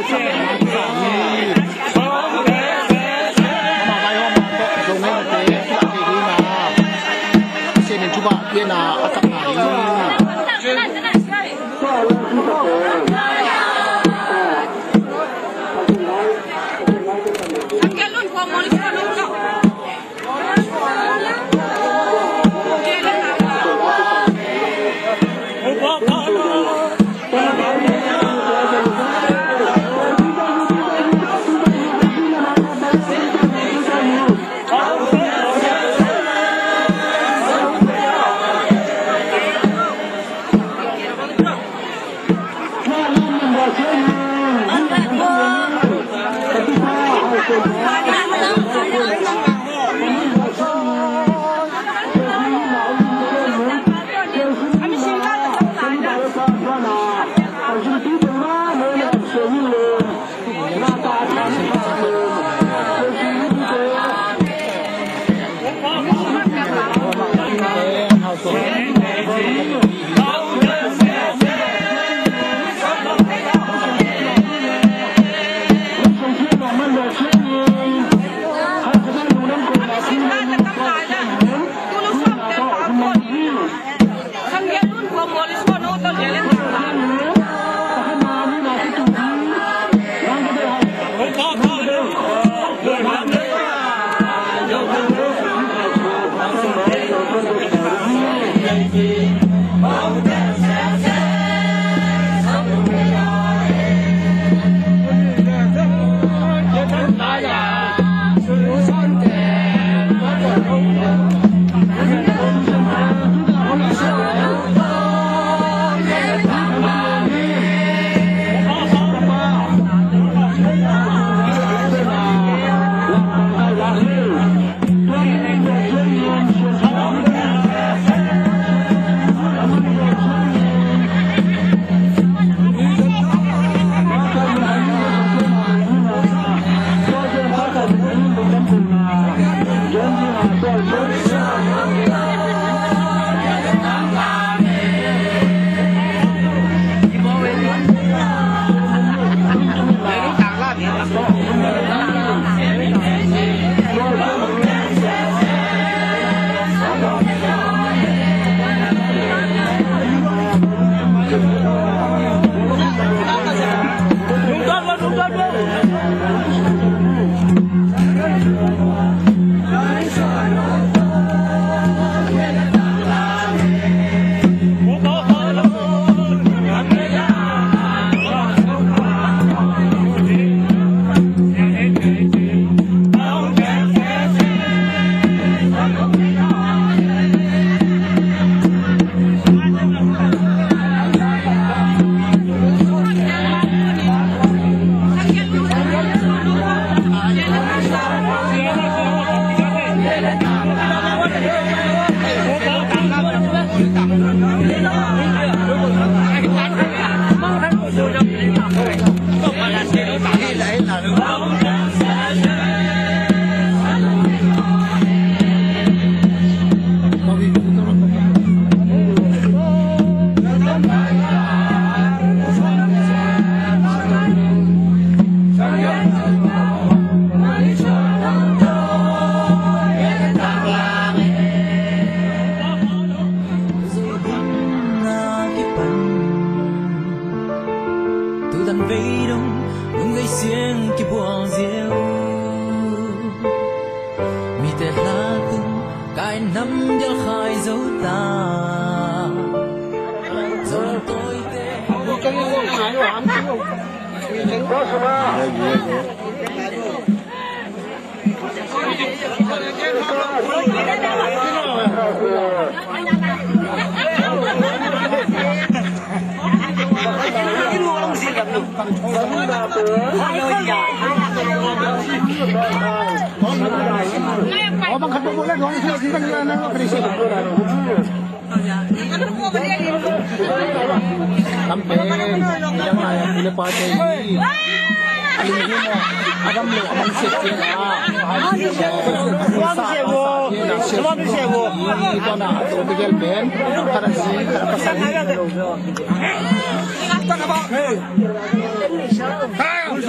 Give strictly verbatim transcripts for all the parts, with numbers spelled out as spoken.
Hey!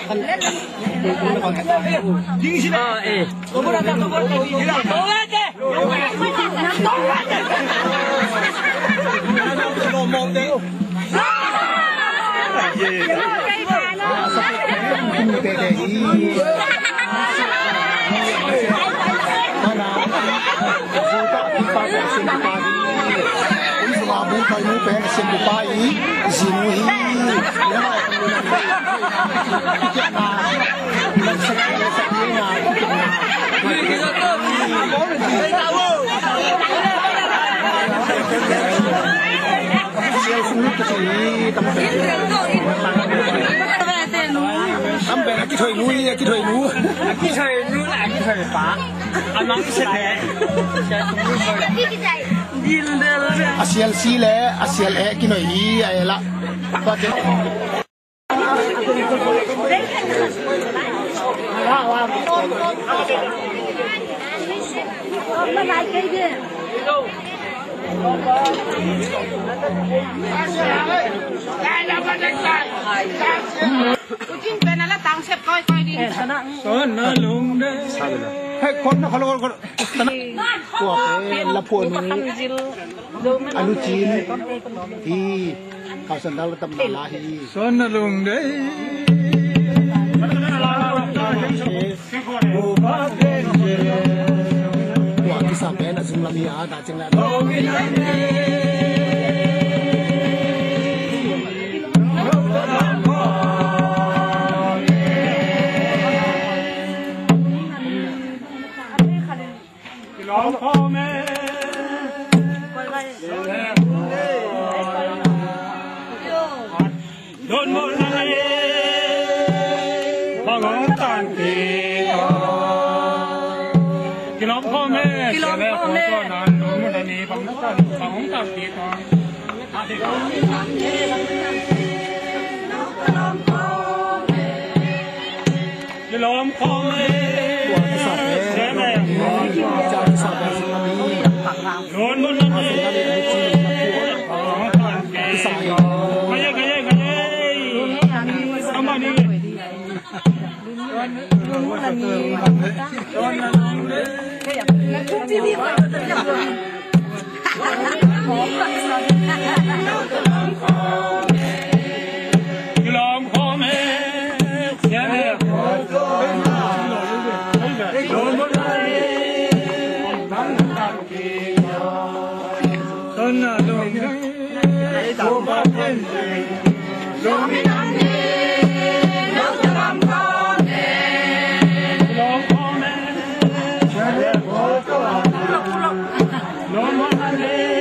아, 예. 너무나다 너무나다 너무나다 너무나다 Bung kai mu pen sim bu pai zinu hi ya na lan sa na sa ni na sial sunu to si tam pe tam pe ki thoi nu ki thoi nu ki thoi nu là ki thoi pa anh nói cái này asial si le asial e ki noi hi ai la pa ke Kucing penala tangsep koi koi di. Sana lung de. Hey, kon na kalau kalau kuah eh lapor ni alu cin hi kau sandal tetap nalahi. Sana lung de. Kuah kisah ben nak semula mia dah cenglah. Đôn một này bằng ngón tay kỳ lắmพ่อแม่kỳ lắmพ่อแม่นั้นโดนมันนี่bằng ngón tay bằng ngón tay kỳ đó kỳ lắmพ่อแม่เสียแม่โดนมันนี่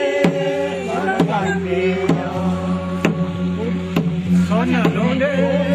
Son